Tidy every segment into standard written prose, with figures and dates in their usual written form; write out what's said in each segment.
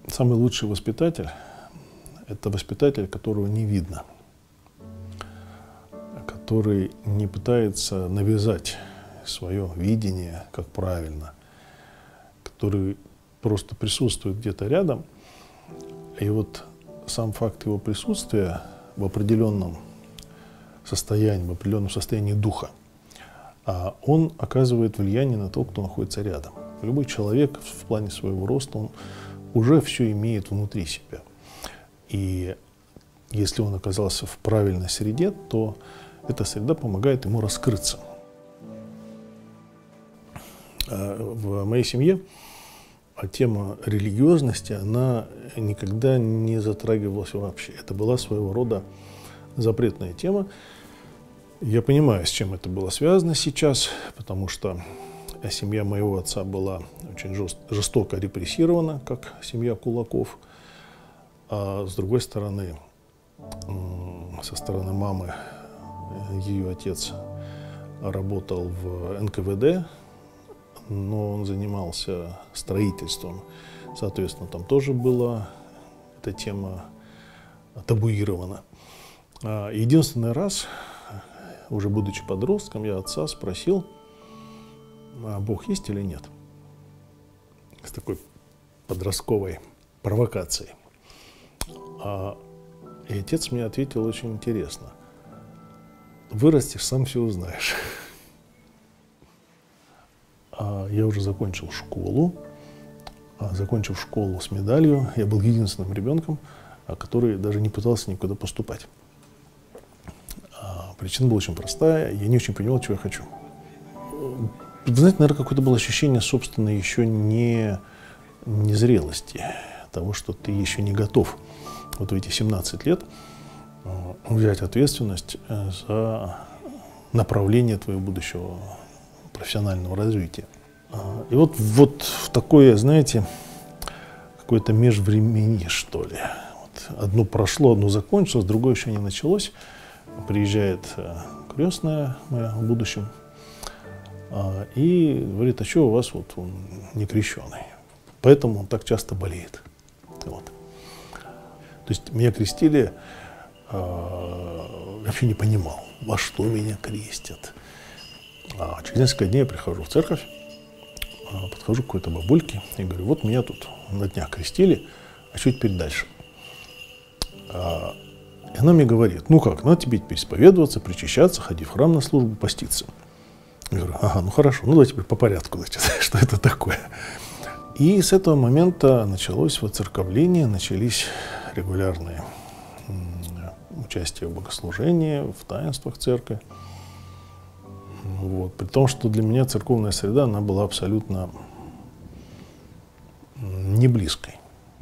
Самый лучший воспитатель – это воспитатель, которого не видно, который не пытается навязать свое видение, как правильно, который просто присутствует где-то рядом. И вот сам факт его присутствия в определенном состоянии духа, он оказывает влияние на того, кто находится рядом. Любой человек в плане своего роста, он уже все имеет внутри себя. И если он оказался в правильной среде, то эта среда помогает ему раскрыться. В моей семье тема религиозности, она никогда не затрагивалась вообще. Это была своего рода запретная тема. Я понимаю, с чем это было связано сейчас, потому что семья моего отца была очень жестоко репрессирована, как семья кулаков. А с другой стороны, со стороны мамы, ее отец работал в НКВД, но он занимался строительством. Соответственно, там тоже была эта тема табуирована. Единственный раз, уже будучи подростком, я отца спросил, а Бог есть или нет? С такой подростковой провокацией. И отец мне ответил очень интересно. Вырастешь, сам все узнаешь. Я уже закончил школу. Закончив школу с медалью, я был единственным ребенком, который даже не пытался никуда поступать. Причина была очень простая. Я не очень понимал, чего я хочу. Вы знаете, наверное, какое-то было ощущение собственной еще незрелости, того, что ты еще не готов вот в эти 17 лет взять ответственность за направление твоего будущего профессионального развития. И вот в такое, знаете, какое-то межвременье, что ли. Вот одно прошло, одно закончилось, другое еще не началось. Приезжает крестная моя в будущем и говорит, а что у вас вот он не крещеный? Поэтому он так часто болеет. Вот. То есть меня крестили, я вообще не понимал, во что меня крестят. Через несколько дней я прихожу в церковь, подхожу к какой-то бабульке и говорю, вот меня тут на днях крестили, а что теперь дальше? И она мне говорит, ну как, надо тебе теперь исповедоваться, причащаться, ходить в храм на службу, поститься. Я говорю, ага, ну хорошо, ну давай теперь по порядку, значит, что это такое. И с этого момента началось воцерковление, начались регулярные участия в богослужении, в таинствах церкви. Вот. При том, что для меня церковная среда, она была абсолютно не близкой.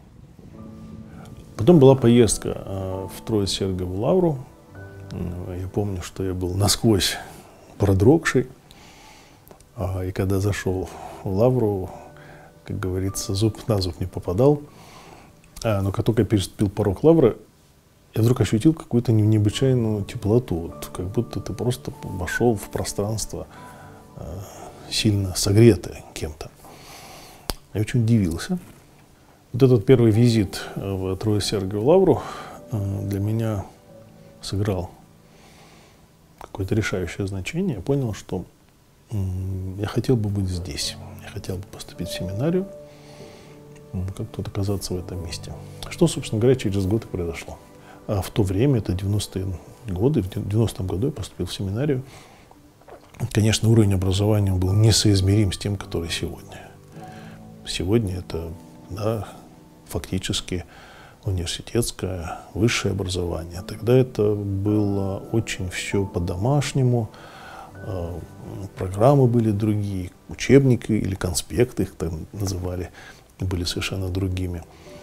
Потом была поездка в Троице-Сергиеву лавру. Я помню, что я был насквозь продрогший. И когда зашел в лавру, как говорится, зуб на зуб не попадал. Но как только я переступил порог лавры, я вдруг ощутил какую-то необычайную теплоту. Вот, как будто ты просто вошел в пространство, сильно согретое кем-то. Я очень удивился. Вот этот первый визит в Троице-Сергиеву лавру для меня сыграл какое-то решающее значение. Я понял, что я хотел бы быть здесь. Я хотел бы поступить в семинарию, как-то вот оказаться в этом месте. Что, собственно говоря, через год и произошло. А в то время, это 90-е годы, в 90-м году я поступил в семинарию. Конечно, уровень образования был несоизмерим с тем, который сегодня. Сегодня это, да, фактически университетское, высшее образование. Тогда это было очень все по-домашнему, программы были другие, учебники или конспекты, их там называли, были совершенно другими.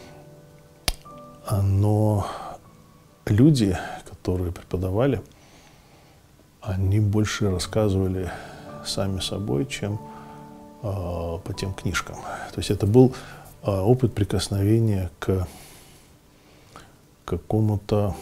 Но люди, которые преподавали, они больше рассказывали сами собой, чем по тем книжкам. То есть это был опыт прикосновения к какой-то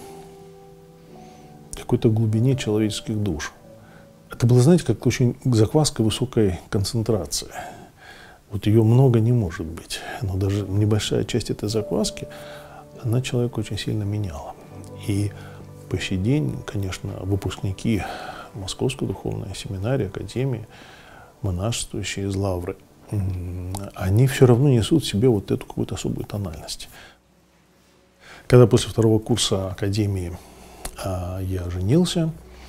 глубине человеческих душ. Это было, знаете, как очень закваска высокой концентрации. Вот ее много не может быть, но даже небольшая часть этой закваски, она человека очень сильно меняла. И по сей день, конечно, выпускники Московской духовной семинарии, академии, монашествующие из Лавры, они все равно несут в себе вот эту какую-то особую тональность. Когда после второго курса академии я женился,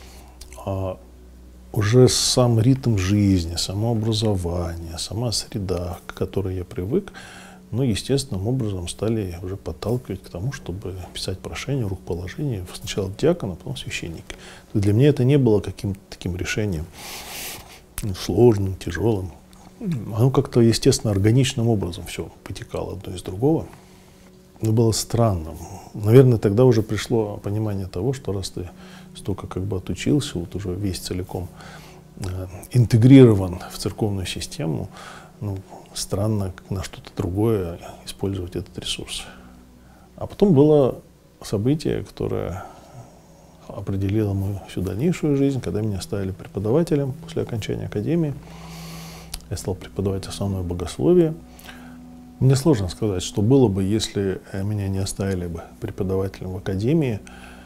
уже сам ритм жизни, само образование, сама среда, к которой я привык, естественным образом стали уже подталкивать к тому, чтобы писать прошение, рукоположение, сначала диакона, потом священника. Для меня это не было каким-то таким решением сложным, тяжелым. Оно как-то, естественно, органичным образом все потекало одно из другого. Но было странно. Наверное, тогда уже пришло понимание того, что раз ты столько как бы отучился, вот уже весь целиком интегрирован в церковную систему, странно на что-то другое использовать этот ресурс. А потом было событие, которое определило мою всю дальнейшую жизнь, когда меня ставили преподавателем после окончания академии. Я стал преподавать основное богословие. Мне сложно сказать, что было бы, если меня не оставили бы преподавателем в академии.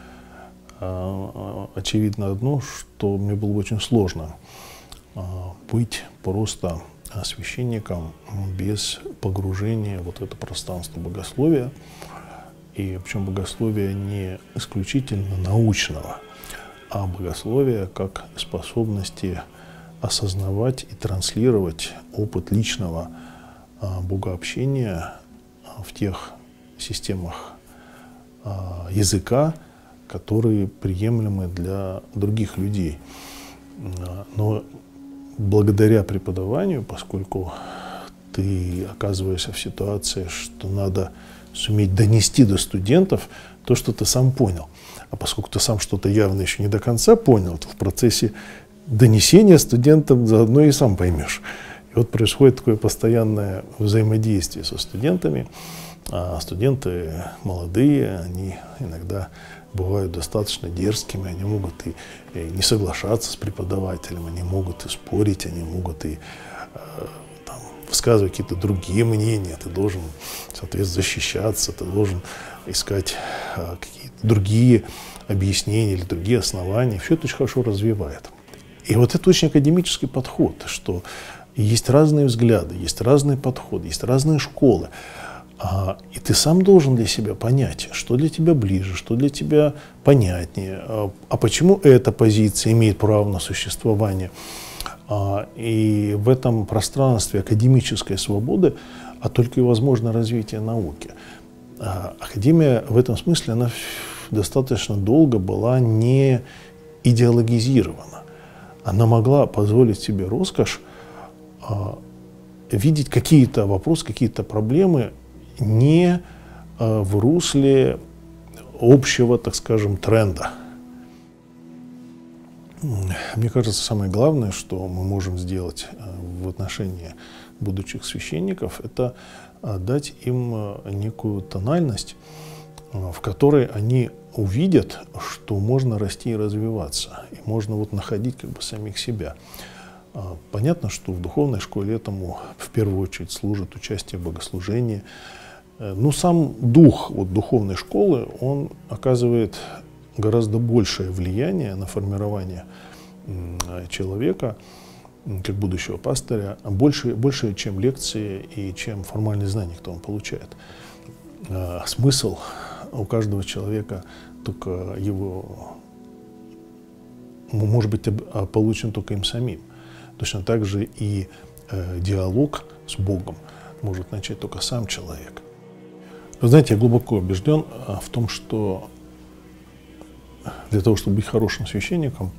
Очевидно одно, что мне было бы очень сложно быть просто священником без погружения вот в это пространство богословия. И причем богословия не исключительно научного, а богословия как способности осознавать и транслировать опыт личного богообщения в тех системах языка, которые приемлемы для других людей. Но благодаря преподаванию, поскольку ты оказываешься в ситуации, что надо суметь донести до студентов то, что ты сам понял. А поскольку ты сам что-то явно еще не до конца понял, то в процессе донесения студентам заодно и сам поймешь. И вот происходит такое постоянное взаимодействие со студентами. А студенты молодые, они иногда бывают достаточно дерзкими, они могут и не соглашаться с преподавателем, они могут и спорить, они могут и высказывать какие-то другие мнения, ты должен, соответственно, защищаться, ты должен искать какие-то другие объяснения или другие основания. Все это очень хорошо развивает. И вот это очень академический подход, что есть разные взгляды, есть разные подходы, есть разные школы. И ты сам должен для себя понять, что для тебя ближе, что для тебя понятнее, а почему эта позиция имеет право на существование. И в этом пространстве академической свободы, только и возможно развитие науки. Академия в этом смысле, она достаточно долго была не идеологизирована. Она могла позволить себе роскошь видеть какие-то вопросы, какие-то проблемы не в русле общего, так скажем, тренда. Мне кажется, самое главное, что мы можем сделать в отношении будущих священников, это дать им некую тональность, в которой они увидят, что можно расти и развиваться, и можно вот находить как бы самих себя. Понятно, что в духовной школе этому в первую очередь служит участие в богослужении. Но сам дух вот духовной школы, он оказывает гораздо большее влияние на формирование человека, как будущего пастыря, больше, чем лекции и чем получение знаний, кто он получает. Смысл у каждого человека только его, может быть, получен только им самим. Точно так же и диалог с Богом может начать только сам человек. Вы знаете, я глубоко убежден в том, что для того, чтобы быть хорошим священником,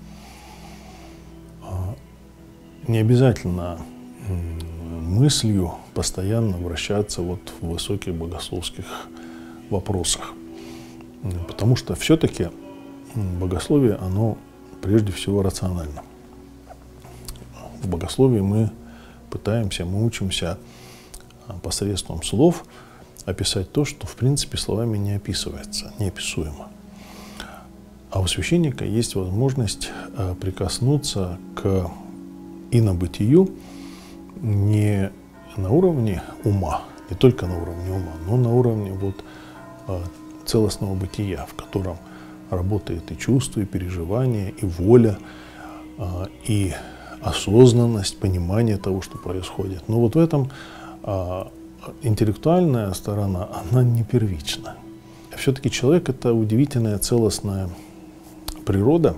не обязательно мыслью постоянно вращаться вот в высоких богословских вопросах. Потому что все-таки богословие, оно прежде всего рационально. В богословии мы учимся посредством слов описать то, что в принципе словами не описывается, неописуемо. А у священника есть возможность прикоснуться к инобытию не на уровне ума, не только на уровне ума, но на уровне вот целостного бытия, в котором работает и чувство, и переживание, и воля, и осознанность, понимание того, что происходит. Но вот в этом интеллектуальная сторона, она не первична. Все-таки человек – это удивительная целостная природа,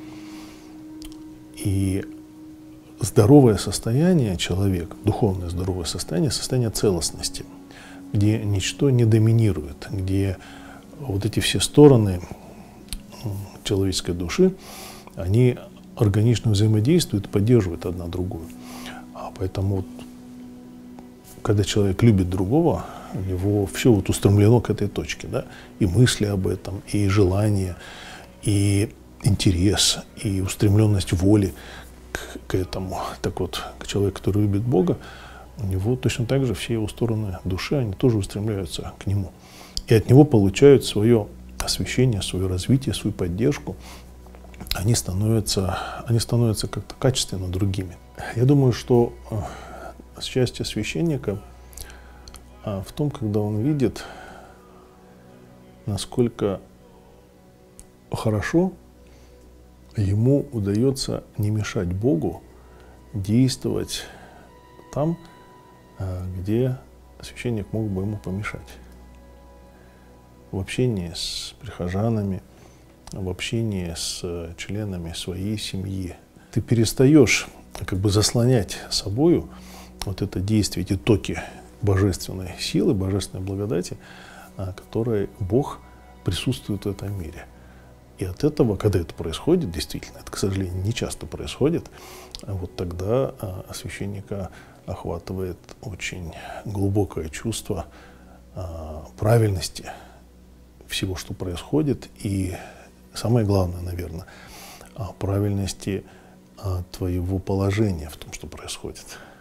и здоровое состояние человека, духовное здоровое состояние целостности, где ничто не доминирует, где вот эти все стороны человеческой души, они органично взаимодействуют и поддерживают одна другую. Поэтому вот, когда человек любит другого, у него все вот устремлено к этой точке, да? И мысли об этом, и желание, и интерес, и устремленность воли к этому. Так вот, человек, который любит Бога, у него точно так же все его стороны души, они тоже устремляются к Нему. И от Него получают свое освящение, свое развитие, свою поддержку. Они становятся как-то качественно другими. Я думаю, что счастье священника в том, когда он видит, насколько хорошо ему удается не мешать Богу действовать там, где священник мог бы ему помешать. В общении с прихожанами, в общении с членами своей семьи. Ты перестаешь как бы заслонять собою вот это действие, эти токи божественной силы, божественной благодати, которой Бог присутствует в этом мире. И от этого, когда это происходит, действительно, это, к сожалению, не часто происходит, вот тогда священника охватывает очень глубокое чувство правильности всего, что происходит, и самое главное, наверное, правильности твоего положения в том, что происходит.